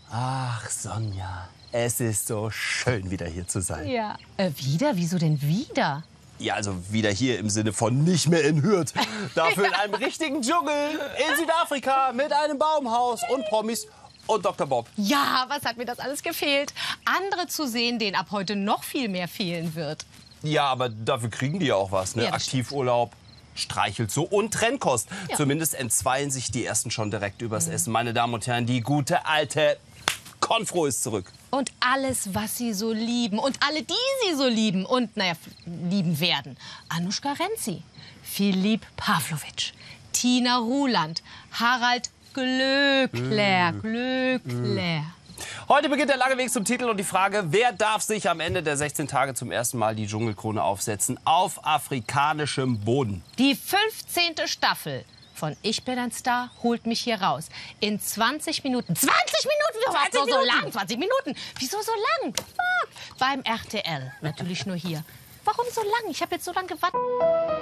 Ach, Sonja, es ist so schön, wieder hier zu sein. Ja. Wieder? Wieso denn wieder? Ja, also wieder hier im Sinne von nicht mehr in Hürth. Dafür in einem richtigen Dschungel in Südafrika mit einem Baumhaus und Promis und Dr. Bob. Ja, was hat mir das alles gefehlt? Andere zu sehen, denen ab heute noch viel mehr fehlen wird. Ja, aber dafür kriegen die ja auch was, ne? Ja, das Aktivurlaub, Streichelzoo und Trennkost. Ja. Zumindest entzweien sich die ersten schon direkt übers Essen. Meine Damen und Herren, die gute alte Konfro ist zurück. Und alles, was sie so lieben. Und alle, die sie so lieben. Und, naja, lieben werden. Anushka Renzi, Philipp Pawlowitsch, Tina Ruland, Harald Glöckler. Heute beginnt der lange Weg zum Titel und die Frage, wer darf sich am Ende der 16 Tage zum ersten Mal die Dschungelkrone aufsetzen auf afrikanischem Boden? Die 15. Staffel von Ich bin ein Star holt mich hier raus. In 20 Minuten. 20 Minuten? 20 so Minuten? lang? 20 Minuten? Wieso so lang? Fuck. Beim RTL. Natürlich nur hier. Warum so lang? Ich habe jetzt so lange gewartet.